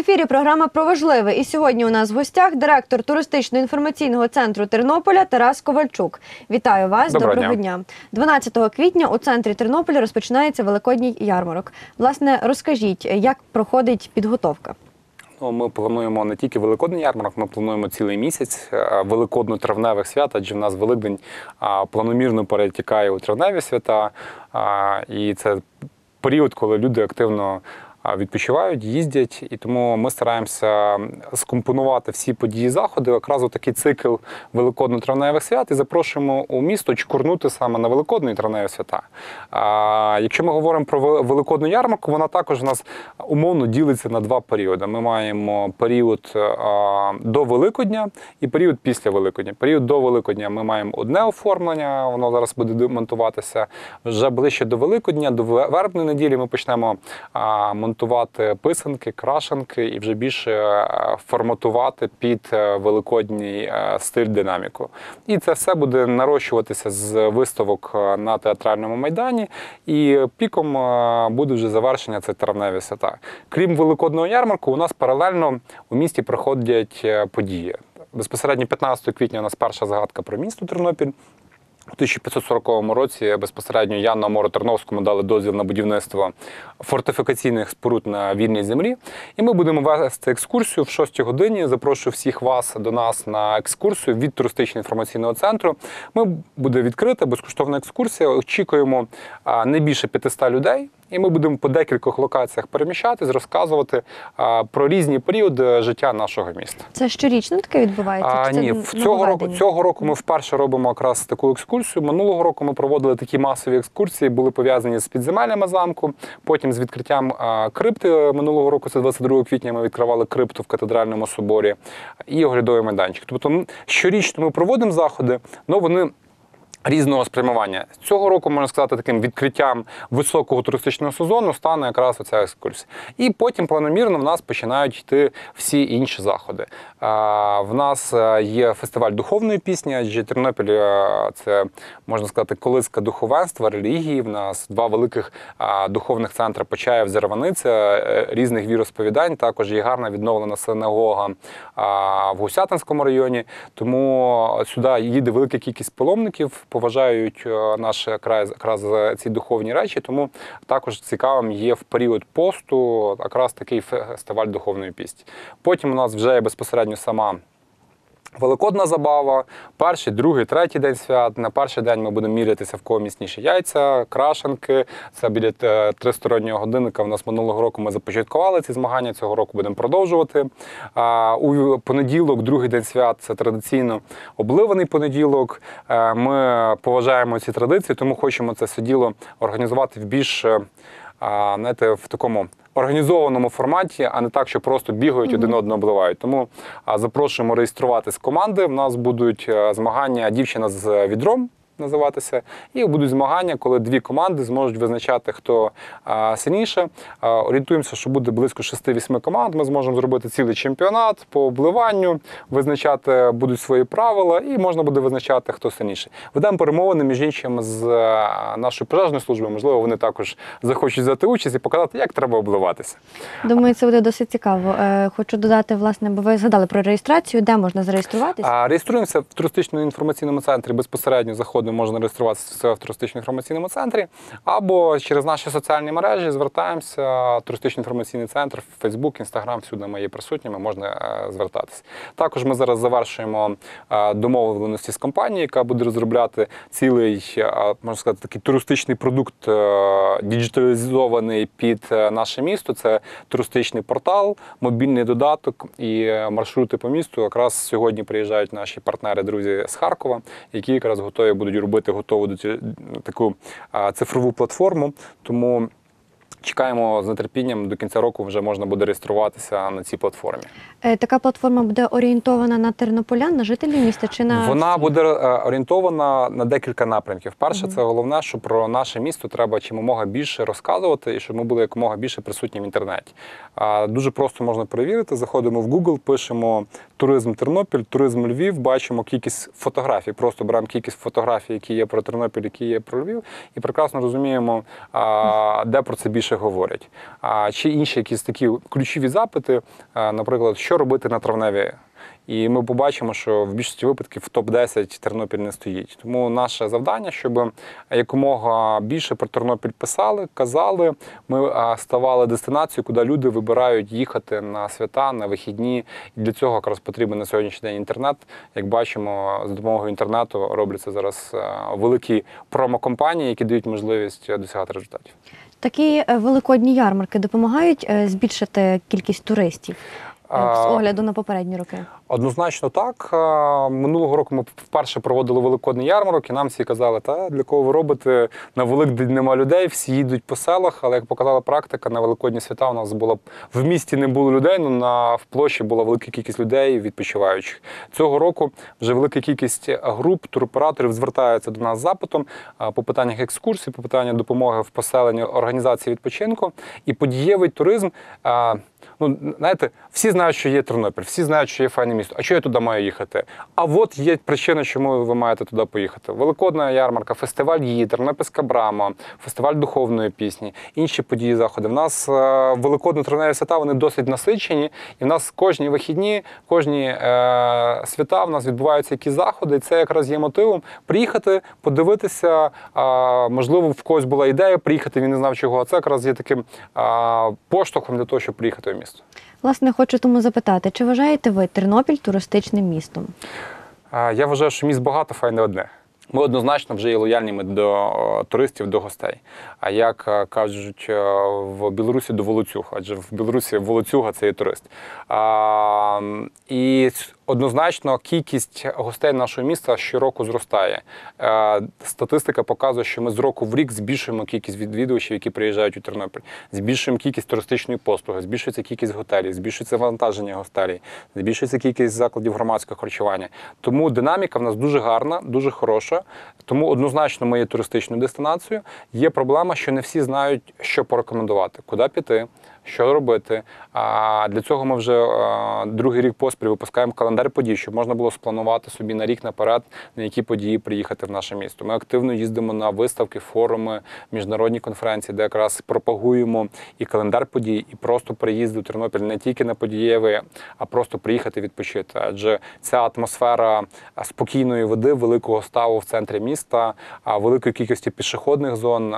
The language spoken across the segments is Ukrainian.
ефірі програма про важливе. І сьогодні у нас в гостях директор туристично-інформаційного центру Тернополя Тарас Ковальчук. Вітаю вас. Доброго дня. 12 квітня у центрі Тернополя розпочинається Великодній ярмарок. Власне, розкажіть, як проходить підготовка? Ми плануємо не тільки Великодний ярмарок, ми плануємо цілий місяць великодно-травневих свят, адже в нас Великдень планомірно перетікає у травневі свята. І це період, коли люди активно відпочивають, їздять, і тому ми стараємося скомпонувати всі події, заходи, якраз у такий цикл великодно-травневих свят і запрошуємо у місто чкурнути саме на Великодні і травневі свята. Якщо ми говоримо про Великодну ярмарку, вона також у нас умовно ділиться на два періоди. Ми маємо період до Великодня і період після Великодня. Період до Великодня ми маємо одне оформлення, воно зараз буде монтуватися. Вже ближче до Великодня, до Вербної неділі ми почнемо монтувати писанки, крашанки і вже більше форматувати під великодній стиль, динаміку. І це все буде нарощуватися з виставок на театральному майдані, і піком буде вже завершення це травневі свята. Крім Великодного ярмарку, у нас паралельно у місті проходять події. Безпосередньо 15 квітня у нас перша згадка про місто Тернопіль. У 1540 році безпосередньо Яну Амуру-Терновському дали дозвіл на будівництво фортифікаційних споруд на вільній землі. І ми будемо вести екскурсію в 6 годині. Запрошую всіх вас до нас на екскурсію від туристично-інформаційного центру. Буде відкрита безкоштовна екскурсія. Очікуємо не більше 500 людей. І ми будемо по декількох локаціях переміщатись, розказувати про різні періоди життя нашого міста. Це щорічно таке відбувається? Ні, цього року ми вперше робимо якраз таку екскурсію. Минулого року ми проводили такі масові екскурсії, були пов'язані з підземеллями замку, потім з відкриттям крипти. Минулого року, це 22 квітня, ми відкривали крипту в Катедральному соборі і оглядовий майданчик. Тобто щорічно ми проводимо заходи, але вони різного спрямування. Цього року, можна сказати, таким відкриттям високого туристичного сезону стане якраз оця екскурсія. І потім планомірно в нас починають йти всі інші заходи. В нас є фестиваль духовної пісні, адже Тернопіль – це, можна сказати, колиска духовенства, релігії. В нас два великих духовних центри – Почаїв, Зарваниця, різних віросповідань. Також є гарна відновлена синагога в Гусятинському районі. Тому сюди їде велика кількість паломників, поважають наш край якраз ці духовні речі, тому також цікавим є в період посту якраз такий фестиваль духовної пісні. Потім у нас вже є безпосередньо сама Великодна забава, перший, другий, третій день свят. На перший день ми будемо мірятися, в кого міцніші яйця, крашанки. Це біля тристороннього годинника. У нас минулого року ми започаткували ці змагання, цього року будемо продовжувати. У понеділок, другий день свят, це традиційно обливаний понеділок. Ми поважаємо ці традиції, тому хочемо це все діло організувати в більш, знаєте, в такому організованому форматі, а не так, що просто бігають, один одного обливають. Тому запрошуємо реєструватись в команди. В нас будуть змагання «Дівчина з відром» називатися. І будуть змагання, коли дві команди зможуть визначати, хто сильніше. Орієнтуємося, що буде близько 6-8 команд. Ми зможемо зробити цілий чемпіонат по обливанню, визначати будуть свої правила і можна буде визначати, хто сильніше. Ведемо перемовини, між іншим, з нашою пожежною службою. Можливо, вони також захочуть взяти участь і показати, як треба обливатися. Думаю, це буде досить цікаво. Хочу додати, власне, бо ви згадали про реєстрацію. Де можна зареєструватися? Реєструємося в туристично-інформаційному центрі. Безпосередньо заходимо, можна реєструватися в туристично-інформаційному центрі, або через наші соціальні мережі звертаємося, туристично-інформаційний центр, Фейсбук, Інстаграм, всюди ми є присутніми, можна звертатися. Також ми зараз завершуємо домовленості з компанією, яка буде розробляти цілий, можна сказати, такий туристичний продукт, діджиталізований під наше місто. Це туристичний портал, мобільний додаток і маршрути по місту. Якраз сьогодні приїжджають наші партнери, друзі з Харкова, які якраз готові будуть робити готову таку цифрову платформу. Тому чекаємо з нетерпінням, до кінця року вже можна буде реєструватися на цій платформі. Така платформа буде орієнтована на тернополян, на жителів міста чи на… Вона буде орієнтована на декілька напрямків. Перше, це головне, що про наше місто треба чимомога більше розказувати і щоб ми були якомога більше присутні в інтернеті. Дуже просто можна перевірити. Заходимо в Google, пишемо «Туризм Тернопіль», «Туризм Львів», бачимо кількість фотографій. Просто беремо кількість фотографій, які є про Тернопіль, які є про Львів, і прекрасно розуміємо, де про це більше більше говорять. Чи інші якісь такі ключові запити, наприклад, що робити на травневі. І ми побачимо, що в більшості випадків в топ-10 Тернопіль не стоїть. Тому наше завдання, щоб якомога більше про Тернопіль писали, казали, ми ставали дестинацією, куди люди вибирають їхати на свята, на вихідні. І для цього якраз потрібен на сьогоднішній день інтернет. Як бачимо, за допомогою інтернету робляться зараз великі промокомпанії, які дають можливість досягати результатів. Такі великодні ярмарки допомагають збільшити кількість туристів з огляду на попередні роки? Однозначно так. Минулого року ми вперше проводили великодний ярмарок, і нам всі казали, та для кого ви робите, на Великдень нема людей, всі їдуть по селах, але як показала практика, на великодні свята у нас було, в місті не було людей, але в площі була велика кількість людей відпочиваючих. Цього року вже велика кількість груп, туроператорів звертаються до нас з запитом по питаннях екскурсій, по питаннях допомоги в поселенні, організації відпочинку. І подієвий туризм, знаєте, всі знають, що є Тернопіль, всі знають, що є файне місто. А чого я туди маю їхати? А от є причина, чому ви маєте туди поїхати. Великодна ярмарка, фестиваль її, Тернопільська брама, фестиваль духовної пісні, інші події, заходи. В нас великодно-травневі свята, вони досить насичені, і в нас кожні вихідні, кожні свята в нас відбуваються якісь заходи, і це якраз є мотивом приїхати, подивитися, можливо, в когось була ідея приїхати, він не знав чого, а це якраз є таким поштовхом для того, щоб приїхати в місто. Власне, хочу тому запитати, чи вважаєте ви Тернопіль туристичним містом? Я вважаю, що міст багато, файне одне. Ми однозначно вже є лояльними до туристів, до гостей. А як кажуть в Білорусі, до волоцюг, адже в Білорусі волоцюга – це є турист. І однозначно кількість гостей нашого міста щороку зростає. Статистика показує, що ми з року в рік збільшуємо кількість відвідувачів, які приїжджають у Тернопіль. Збільшуємо кількість туристичної послуги, збільшується кількість готелів, збільшується вантаження гостелей, збільшується кількість закладів громадського харчування. Тому динаміка в нас дуже гарна, дуже хороша. Тому однозначно ми є туристичною дестинацією. Є проблема, що не всі знають, що порекомендувати, куди піти, що робити. Для цього ми вже другий рік поспіль випускаємо календар подій, щоб можна було спланувати собі на рік наперед, на які події приїхати в наше місто. Ми активно їздимо на виставки, форуми, міжнародні конференції, де якраз пропагуємо і календар подій, і просто приїзд у Тернопіль не тільки на подієві, а просто приїхати відпочити. Адже ця атмосфера спокійної води, великого ставу в центрі міста, великої кількості пішохідних зон,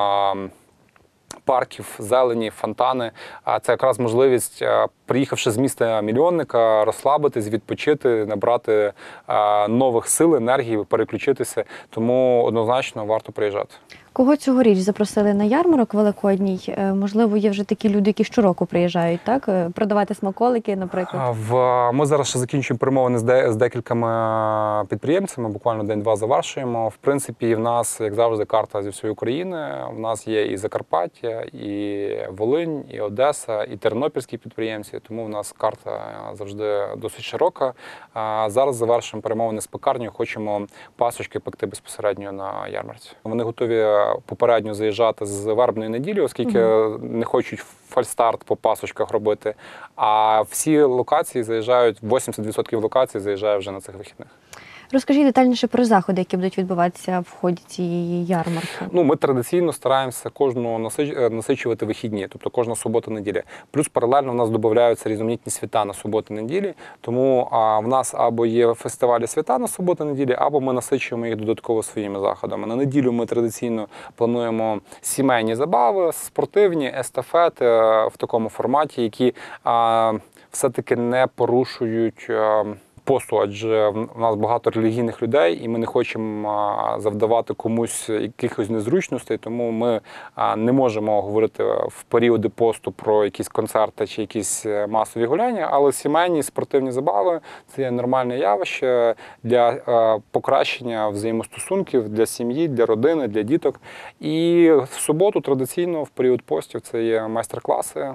парків, зелені, фонтани. Це якраз можливість, приїхавши з міста-мільйонника, розслабитись, відпочити, набрати нових сил, енергії, переключитися. Тому однозначно варто приїжджати. Кого цьогоріч запросили на ярмарок великодній? Можливо, є вже такі люди, які щороку приїжджають, так? Продавати смаколики, наприклад? Ми зараз ще закінчуємо перемовини з декількома підприємцями, буквально день-два завершуємо. В принципі, в нас, як завжди, карта зі всієї України. В нас є і Закарпаття, і Волинь, і Одеса, і тернопільські підприємці, тому в нас карта завжди досить широка. Зараз завершуємо перемовини з пекарнею, хочемо пасочки пекти безпосередньо на ярмарці. Вони готові попередньо заїжджати з вербної неділі, оскільки не хочуть фальстарт по пасочках робити. А всі локації заїжджають, 80% локацій заїжджає вже на цих вихідних. Розкажіть детальніше про заходи, які будуть відбуватися в ході цієї ярмарки. Ми традиційно стараємося кожного насичувати вихідні, тобто кожна субота-неділя. Плюс паралельно в нас додаються різноманітні свята на суботу-неділі, тому в нас або є фестивалі свята на суботу-неділі, або ми насичуємо їх додатково своїми заходами. На неділю ми традиційно плануємо сімейні забави, спортивні, естафети в такому форматі, які все-таки не порушують посту, адже в нас багато релігійних людей, і ми не хочемо завдавати комусь якихось незручностей, тому ми не можемо говорити в періоди посту про якісь концерти чи якісь масові гуляння, але сімейні спортивні забави – це є нормальне явище для покращення взаємостосунків для сім'ї, для родини, для діток. І в суботу традиційно в період постів це є майстер-класи.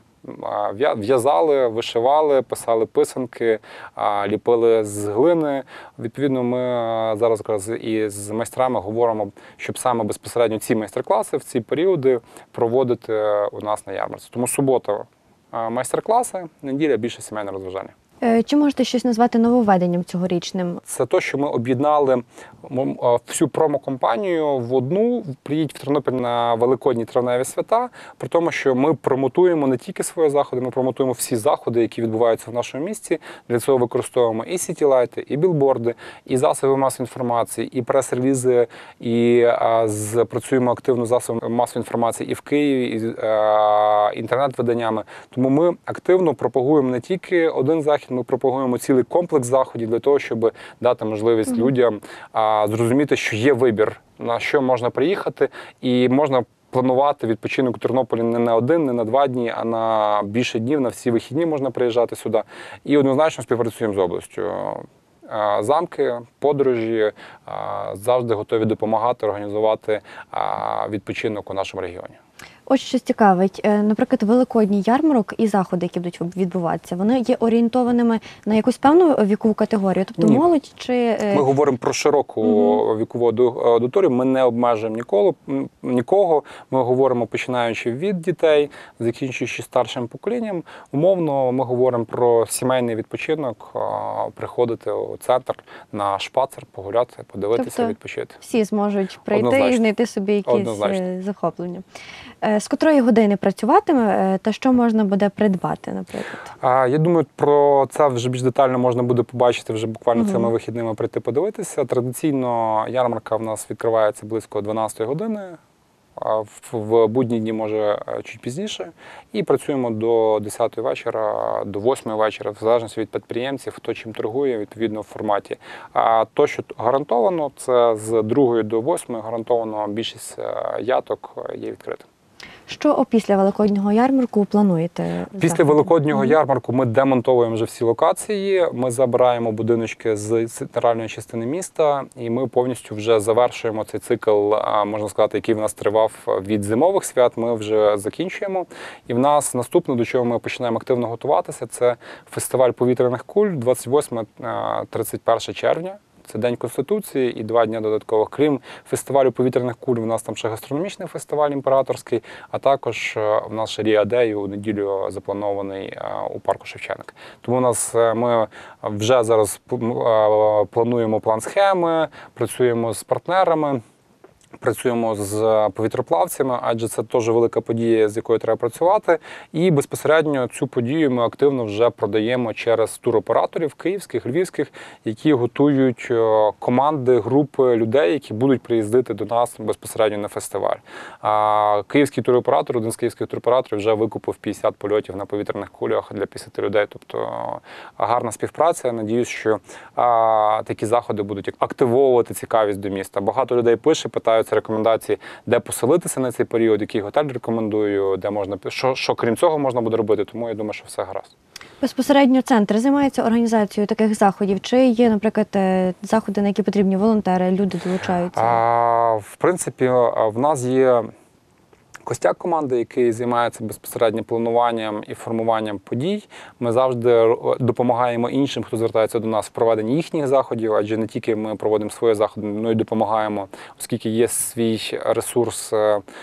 В'язали, вишивали, писали писанки, ліпили з глини. Відповідно, ми зараз якраз і з майстрами говоримо, щоб саме безпосередньо ці майстер-класи в ці періоди проводити у нас на ярмарці. Тому субота – майстер-класи, неділя – більше сімейне розважання. Чи можете щось назвати нововведенням цьогорічним? Це те, що ми об'єднали всю промо-компанію в одну, приїдь в Тернопіль на Великодні травневі свята, при тому, що ми промотуємо не тільки свої заходи, ми промотуємо всі заходи, які відбуваються в нашому місті. Для цього використовуємо і сітілайти, і білборди, і засоби масової інформації, і прес-релізи, і працюємо активно з засобами масової інформації і в Києві, і інтернет-виданнями. Тому ми активно пропагуємо не тільки один захід, ми пропагуємо цілий комплекс заходів для того, щоб дати можливість людям зрозуміти, що є вибір, на що можна приїхати, і можна планувати відпочинок у Тернополі не на один, не на 2 дні, а на більше днів, на всі вихідні можна приїжджати сюди. І однозначно співпрацюємо з областю. Замки, подорожі завжди готові допомагати організувати відпочинок у нашому регіоні. Ось щось цікавить. Наприклад, великодній ярмарок і заходи, які будуть відбуватися, вони є орієнтованими на якусь певну вікову категорію? Тобто молодь чи… Ми говоримо про широку вікову аудиторію, ми не обмежуємо нікого. Ми говоримо, починаючи від дітей, закінчуючи старшим поколінням. Умовно, ми говоримо про сімейний відпочинок, приходити у центр на шпацер, погуляти, подивитися, тобто відпочити. Всі зможуть прийти і знайти собі якісь захоплення. З котрої години працюватиме та що можна буде придбати, наприклад? Я думаю, про це вже більш детально можна буде побачити вже буквально цими вихідними, прийти подивитися. Традиційно ярмарка в нас відкривається близько 12 години, в будні дні може чуть пізніше. І працюємо до 10 вечора, до 8 вечора, в залежності від підприємців, хто чим торгує, відповідно в форматі. А то, що гарантовано, це з 2 до 8 гарантовано більшість яток є відкритим. Що опісля Великоднього ярмарку плануєте? Після Великоднього ярмарку ми демонтовуємо вже всі локації, ми забираємо будиночки з центральної частини міста, і ми повністю вже завершуємо цей цикл, можна сказати, який в нас тривав від зимових свят, ми вже закінчуємо. І в нас наступне, до чого ми починаємо активно готуватися, це фестиваль повітряних куль 28-31 червня. Це День Конституції і 2 дні додаткових. Крім фестивалю повітряних куль, у нас там ще гастрономічний фестиваль імператорський, а також в нас ще Ріа-Дей у неділю запланований у парку Шевченка. Тому ми вже зараз плануємо план схеми, працюємо з партнерами. Працюємо з повітроплавцями, адже це теж велика подія, з якою треба працювати. І безпосередньо цю подію ми активно вже продаємо через туроператорів київських, львівських, які готують команди, групи людей, які будуть приїздити до нас безпосередньо на фестиваль. Київський туроператор, один з київських туроператорів вже викупив 50 польотів на повітряних кулях для 50 людей. Тобто гарна співпраця. Надіюсь, що такі заходи будуть активовувати цікавість до міста. Багато людей пише, питають рекомендації, де поселитися на цей період, який готель рекомендую, де можна, що крім цього можна буде робити, тому я думаю, що все гаразд. Безпосередньо центр займається організацією таких заходів? Чи є, наприклад, заходи, на які потрібні волонтери, люди долучаються? В принципі, в нас є костяк команди, який займається безпосередньо плануванням і формуванням подій. Ми завжди допомагаємо іншим, хто звертається до нас в проведенні їхніх заходів, адже не тільки ми проводимо свої заходи, але й допомагаємо, оскільки є свій ресурс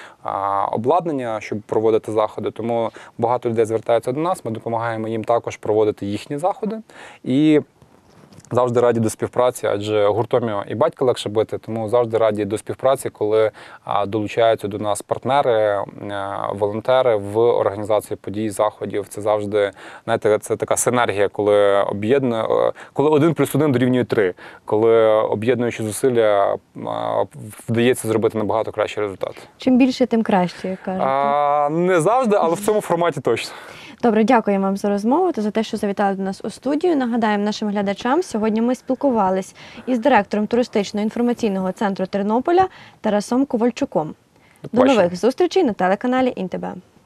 обладнання, щоб проводити заходи. Тому багато людей звертаються до нас, ми допомагаємо їм також проводити їхні заходи. І завжди раді до співпраці, адже гуртом і батька легше бити, тому завжди раді до співпраці, коли долучаються до нас партнери, волонтери в організації подій, заходів. Це завжди, знаєте, це така синергія, коли коли 1+1 дорівнює 3, коли об'єднуючи зусилля вдається зробити набагато кращий результат. Чим більше, тим краще, як кажуть. Не завжди, але в цьому форматі точно. Добре, дякую вам за розмову та за те, що завітали до нас у студію. Нагадаємо нашим глядачам, сьогодні ми спілкувались із директором туристично-інформаційного центру Тернополя Тарасом Ковальчуком. До нових зустрічей на телеканалі ІНТБ.